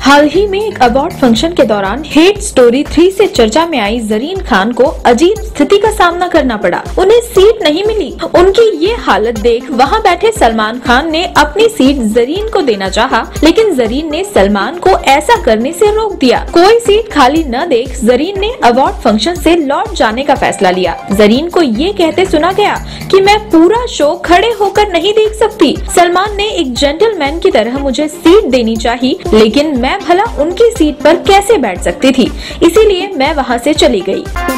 हाल ही में एक award function के दौरान हेट स्टोरी 3 से चर्चा में आई जरीन खान को अजीब स्थिति का सामना करना पड़ा। उन्हें सीट नहीं मिली। उनकी ये हालत देख वहां बैठे सलमान खान ने अपनी सीट जरीन को देना चाहा, लेकिन जरीन ने सलमान को ऐसा करने से रोक दिया। कोई सीट खाली न देख जरीन ने अवार्ड फंक्शन से लौट जाने का फैसला लिया। जरीन को ये कहते सुना गया कि मैं पूरा शो खड़े होकर नहीं देख सकती। सलमान ने एक जेंटलमैन की तरह मुझे सीट देनी चाहिए, लेकिन मैं भला उनकी सीट पर कैसे बैठ सकती थी, इसीलिए मैं वहां से चली गई।